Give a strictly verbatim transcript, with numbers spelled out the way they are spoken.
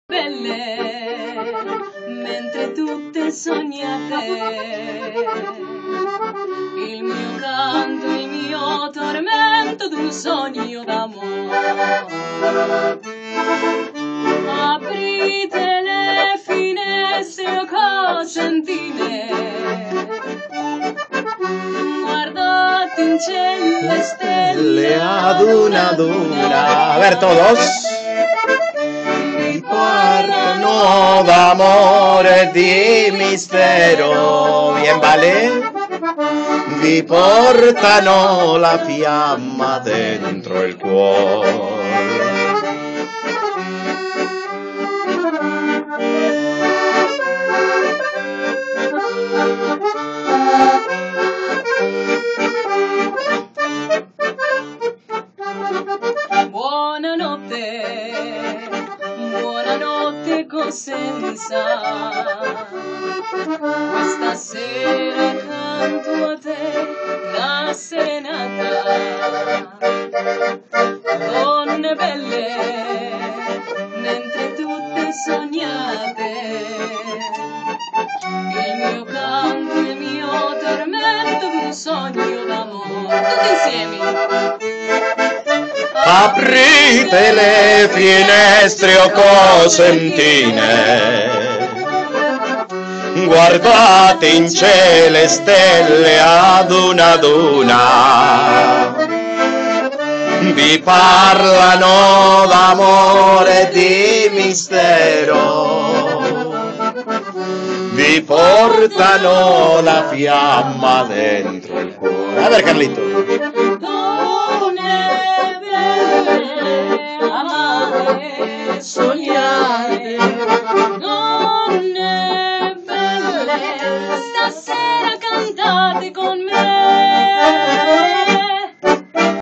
belle, mentre tutte sognate, il mio canto, il mio tormento d'un sogno d'amore. Aprite le finestre o cosentine, guardate in cielo le stelle ad una ad una. A ver todos. Mi parlano d'amore, di mistero, bien vale, vi portano la fiamma dentro il cuore. Buonanotte, buonanotte Cosenza, questa sera canto a te la serenata. Donne belle, mentre tutte sognate, il mio canto, il mio tormento d'un sogno d'amore. Tutti insieme. Aprite le finestre o cosentine, guardate in cielo le stelle ad una ad una, vi parlano d'amore e di mistero, vi portano la fiamma dentro il cuore. A ver, Carlito. Amare, sognare, donne belle, stasera cantate con me.